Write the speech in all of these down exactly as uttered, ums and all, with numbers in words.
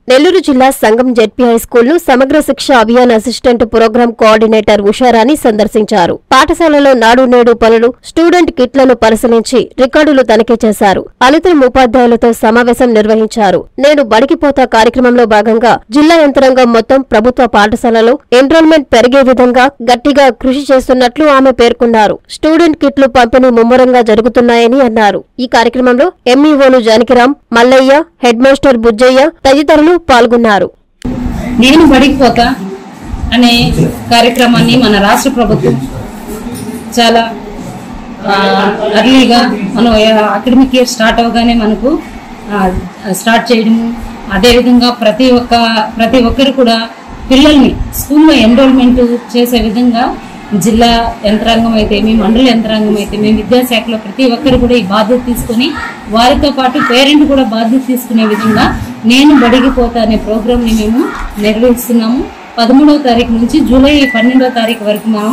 నెల్లూరు జిల్లా సంగం ZP high school ను Samagra Shiksha Abhiyan assistant programme coordinator Usharani సందర్శించారు. పాఠశాలలో నాడు నేడు పనులు, స్టూడెంట్ కిట్లను పరిశీలించి రికార్డులు తనిఖీ చేశారు. అనంతరం ఉపాధ్యాయులతో సమావేశం నిర్వహించారు. నేను బడికిపోతా కార్యక్రమంలో భాగంగా జిల్లా యంత్రాంగం మొత్తం ప్రభుత్వ పాఠశాలలో ఎన్రోల్మెంట్ పెరిగే విధంగా గట్టిగా కృషి చేస్తున్నట్లు ఆమె పేర్కొన్నారు. స్టూడెంట్ కిట్లు పంపిణీ ముమ్మరంగా జరుగుతున్నాయని అన్నారు. ఈ కార్యక్రమంలో ఎంఈఓలు జానకిరాం, మల్లయ్య, హెడ్ మాస్టర్ బుజ్జయ్య తదితరులు పాల్గొన్నారు. నేను బడికిపోతా అనే కార్యక్రమాన్ని మన రాష్ట్ర ప్రభుత్వం చాలా అర్లీగా మనం అకాడమిక్ ఇయర్ స్టార్ట్ అవగానే మనకు స్టార్ట్ చేయడము, అదేవిధంగా ప్రతి ఒక్క ప్రతి ఒక్కరు కూడా పిల్లల్ని స్కూల్లో ఎన్రోల్మెంట్ చేసే విధంగా జిల్లా యంత్రాంగం అయితే మీ మండల యంత్రాంగం అయితే మేము విద్యాశాఖలో ప్రతి ఒక్కరు కూడా ఈ బాధ్యత తీసుకుని వారితో పాటు పేరెంట్ కూడా బాధ్యత తీసుకునే విధంగా నేను బడికిపోతా అనే ప్రోగ్రామ్ని మేము నిర్వహిస్తున్నాము. పదమూడవ తారీఖు నుంచి జూలై పన్నెండవ తారీఖు వరకు మనం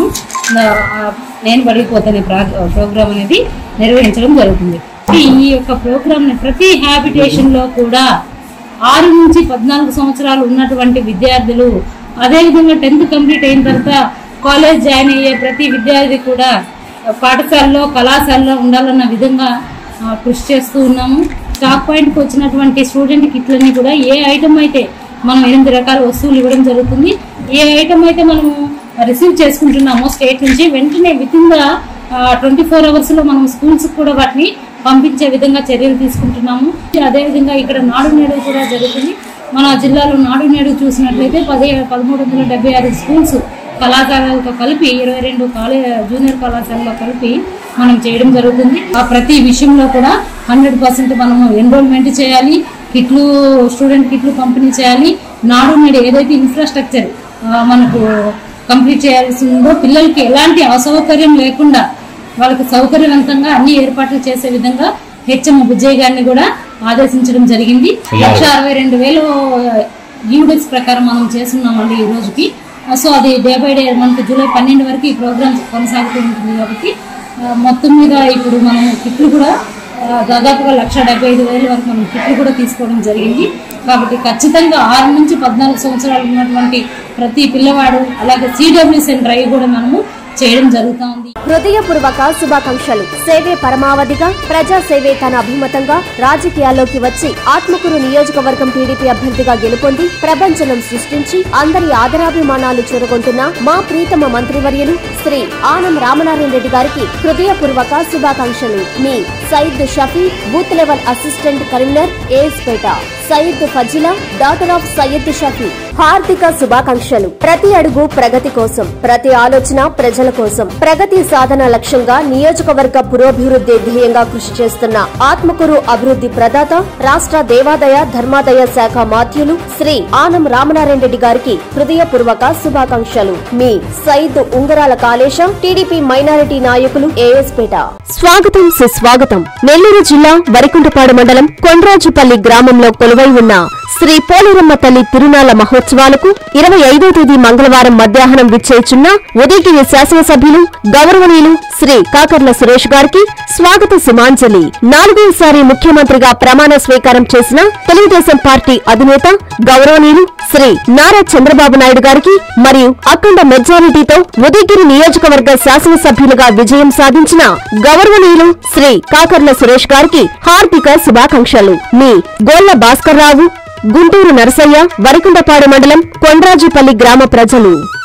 నేను బడికిపోతా అనే ప్రోగ్రామ్ అనేది నిర్వహించడం జరుగుతుంది. ఈ యొక్క ప్రోగ్రామ్ని ప్రతి హ్యాబిటేషన్లో కూడా ఆరు నుంచి పద్నాలుగు సంవత్సరాలు ఉన్నటువంటి విద్యార్థులు, అదేవిధంగా టెన్త్ కంప్లీట్ అయిన తర్వాత కాలేజ్ జాయిన్ అయ్యే ప్రతి విద్యార్థి కూడా పాఠశాలలో కళాశాలలో ఉండాలన్న విధంగా కృషి చేస్తూ ఉన్నాము. స్టాక్ పాయింట్కి వచ్చినటువంటి స్టూడెంట్ కిట్లన్నీ కూడా ఏ ఐటమ్ అయితే మనం ఎనిమిది రకాల వస్తువులు ఇవ్వడం జరుగుతుంది. ఏ ఐటమ్ అయితే మనము రిసీవ్ చేసుకుంటున్నామో స్టేట్ నుంచి వెంటనే within the twenty four అవర్స్లో మనం స్కూల్స్కి కూడా వాటిని పంపించే విధంగా చర్యలు తీసుకుంటున్నాము. అదేవిధంగా ఇక్కడ నాడు నేడు కూడా జరుగుతుంది. మన జిల్లాలో నాడు నేడు చూసినట్లయితే పదే పదమూడు వందల డెబ్బై ఆరు స్కూల్స్ కళాశాలలతో కలిపి ఇరవై రెండు కాలేజ్ జూనియర్ కళాశాలలో కలిపి మనం చేయడం జరుగుతుంది. ఆ ప్రతి విషయంలో కూడా హండ్రెడ్ పర్సెంట్ మనము ఎన్రోల్మెంట్ చేయాలి, కిట్లు స్టూడెంట్ కిట్లు పంపిణీ చేయాలి. నాడు నేడు ఏదైతే ఇన్ఫ్రాస్ట్రక్చర్ మనకు కంప్లీట్ చేయాల్సి ఉందో పిల్లలకి ఎలాంటి అసౌకర్యం లేకుండా వాళ్ళకి సౌకర్యవంతంగా అన్ని ఏర్పాట్లు చేసే విధంగా హెచ్ఎం బుజ్జయ్య గారిని కూడా ఆదేశించడం జరిగింది. లక్ష అరవై రెండు వేలు యూనిట్స్ ప్రకారం మనం చేస్తున్నామండి ఈ రోజుకి. సో అది డే బై డే మనకు జూలై పన్నెండు వరకు ఈ ప్రోగ్రామ్ కొనసాగుతూ ఉంటుంది. కాబట్టి మొత్తం మీద ఇప్పుడు మనం కిట్లు కూడా దాదాపుగా లక్ష డెబ్బై ఐదు వేల వరకు మనం కిట్లు కూడా తీసుకోవడం జరిగింది. కాబట్టి ఖచ్చితంగా ఆరు నుంచి పద్నాలుగు సంవత్సరాలు ఉన్నటువంటి ప్రతి పిల్లవాడు అలాగే సిడబ్ల్యూఎస్ఎన్ డ్రైవ్ కూడా మనము చేయడం జరుగుతా ఉంది. హృదయపూర్వక శుభాకాంక్షలు. సేవే పరమావధిగా ప్రజా సేవే తన అభిమతంగా రాజకీయాల్లోకి వచ్చి ఆత్మకూరు నియోజకవర్గం టీడీపీ అభ్యర్థిగా గెలుపొంది ప్రపంచనం సృష్టించి అందరి ఆదరాభిమానాలు చూరగొంటున్న మా ప్రీతమ మంత్రివర్యులు శ్రీ ఆనం రామనారాయణ రెడ్డి గారికి హృదయపూర్వక శుభాకాంక్షలు. మీ Sayeed Shafi, booth level assistant Karimnagar, A S Peta. Sayeed Fazila, daughter of Sayeed Shafi. హార్దిక శుభాకాంక్షలు. ప్రతి అడుగు ప్రగతి కోసం, ప్రతి ఆలోచన ప్రజల కోసం, ప్రగతి సాధన లక్ష్యంగా నియోజకవర్గ పురోభివృద్ధి ధ్యేయంగా కృషి చేస్తున్న ఆత్మకూరు అభివృద్ధి ప్రదాత, రాష్ట్ర దేవాదాయ ధర్మాదాయ శాఖ మాత్యులు శ్రీ ఆనం రామనారాయణ రెడ్డి గారికి హృదయపూర్వక శుభాకాంక్షలు. మీ సయీద్ ఉంగరాల కాళేశం, టీడీపీ మైనారిటీ నాయకులు, ఏఎస్పేట. స్వాగతం సుస్వాగతం. నెల్లూరు జిల్లా వరికుంటపాడు మండలం కొండ్రాజుపల్లి గ్రామంలో కొలువై ఉన్న శ్రీ పోలేరమ్మ తల్లి తిరునాళ్ల మహోత్సవాలకు ఇరవై ఐదో తేదీ మంగళవారం మధ్యాహ్నం విచ్చేచున్న ఉదయగిరి శాసనసభ్యులు గౌరవనీయులు శ్రీ కాకర్ల సురేష్ గారికి స్వాగత సుమాంజలి. నాలుగోసారి ముఖ్యమంత్రిగా ప్రమాణ స్వీకారం చేసిన తెలుగుదేశం పార్టీ అధినేత గౌరవనీయులు శ్రీ నారా చంద్రబాబు నాయుడు గారికి మరియు అఖండ మెజారిటీతో ఉదయగిరి నియోజకవర్గ శాసనసభ్యులుగా విజయం సాధించిన గౌరవనీయులు శ్రీ కాకర్ల సురేష్ గారికి హార్దిక శుభాకాంక్షలు. మీ గోళ్ల భాస్కర్రావు, గుంటూరు నరసయ్య, వరికుంటపాడు మండలం కొండ్రాజుపల్లి గ్రామ ప్రజలు.